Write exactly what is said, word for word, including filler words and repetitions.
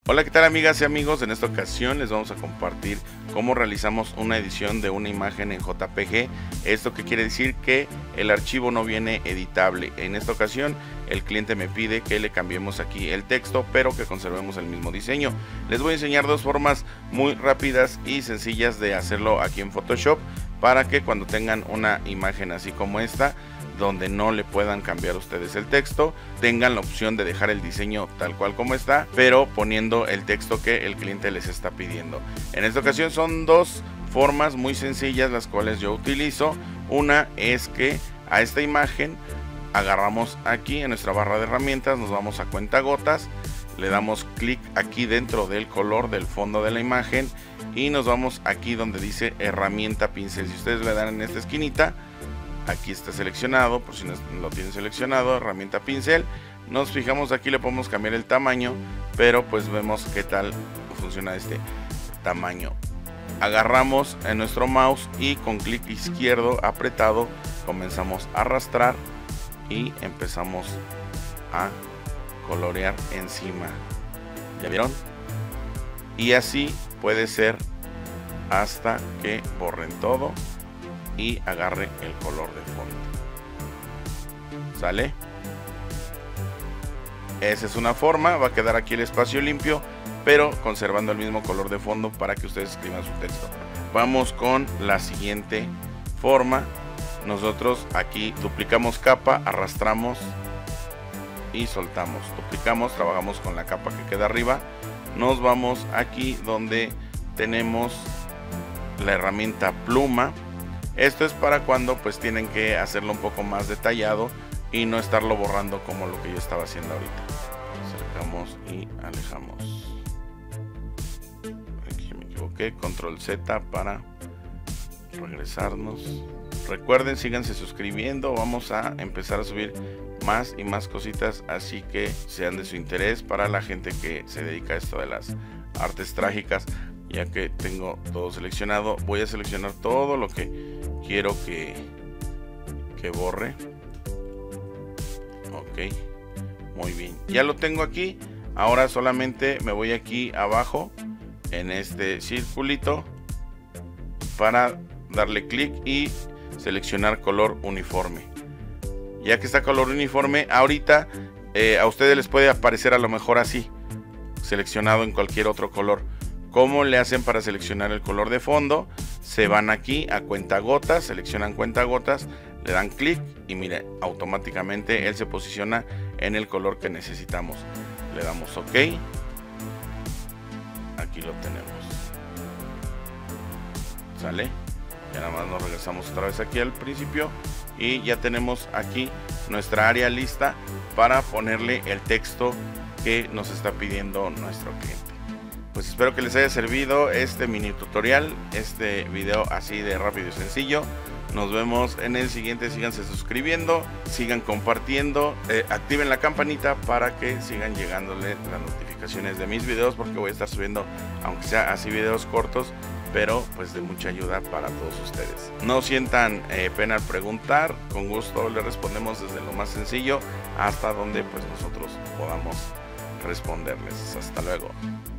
Hola, ¿qué tal amigas y amigos? En esta ocasión les vamos a compartir cómo realizamos una edición de una imagen en J P G. Esto que quiere decir que el archivo no viene editable. En esta ocasión el cliente me pide que le cambiemos aquí el texto, pero que conservemos el mismo diseño. Les voy a enseñar dos formas muy rápidas y sencillas de hacerlo aquí en Photoshop, para que cuando tengan una imagen así como esta, donde no le puedan cambiar ustedes el texto, tengan la opción de dejar el diseño tal cual como está, pero poniendo el texto que el cliente les está pidiendo. En esta ocasión son dos formas muy sencillas las cuales yo utilizo. Una es que a esta imagen agarramos aquí en nuestra barra de herramientas, nos vamos a cuentagotas, le damos clic aquí dentro del color del fondo de la imagen y nos vamos aquí donde dice herramienta pincel. Si ustedes le dan en esta esquinita, aquí está seleccionado, por si no lo tienen seleccionado, herramienta pincel. Nos fijamos aquí, le podemos cambiar el tamaño, pero pues vemos qué tal funciona este tamaño. Agarramos en nuestro mouse y con clic izquierdo apretado comenzamos a arrastrar y empezamos a colorear encima. ¿Ya vieron? Y así puede ser hasta que borren todo y agarre el color de fondo. ¿Sale? Esa es una forma. Va a quedar aquí el espacio limpio, pero conservando el mismo color de fondo para que ustedes escriban su texto. Vamos con la siguiente forma. Nosotros aquí duplicamos capa, arrastramos y soltamos. Duplicamos, trabajamos con la capa que queda arriba. Nos vamos aquí donde tenemos la herramienta pluma. Esto es para cuando pues tienen que hacerlo un poco más detallado y no estarlo borrando como lo que yo estaba haciendo ahorita. Acercamos y alejamos. Aquí me equivoqué, control Z para regresarnos. Recuerden, síganse suscribiendo, vamos a empezar a subir más y más cositas, así que sean de su interés para la gente que se dedica a esto de las artes trágicas. Ya que tengo todo seleccionado, voy a seleccionar todo lo que quiero que, que borre. Ok, muy bien, ya lo tengo aquí. Ahora solamente me voy aquí abajo en este circulito para darle clic y seleccionar color uniforme. Ya que está color uniforme, ahorita eh, a ustedes les puede aparecer a lo mejor así, seleccionado en cualquier otro color. ¿Cómo le hacen para seleccionar el color de fondo? Se van aquí a cuentagotas, seleccionan cuentagotas, le dan clic y mire, automáticamente él se posiciona en el color que necesitamos. Le damos OK. Aquí lo tenemos. ¿Sale? Ya nada más nos regresamos otra vez aquí al principio y ya tenemos aquí nuestra área lista para ponerle el texto que nos está pidiendo nuestro cliente. Pues espero que les haya servido este mini tutorial, este video así de rápido y sencillo. Nos vemos en el siguiente. Síganse suscribiendo, sigan compartiendo, eh, activen la campanita para que sigan llegándole las notificaciones de mis videos, porque voy a estar subiendo, aunque sea así, videos cortos, pero pues de mucha ayuda para todos ustedes. No sientan eh, pena al preguntar, con gusto les respondemos desde lo más sencillo hasta donde pues nosotros podamos responderles. Hasta luego.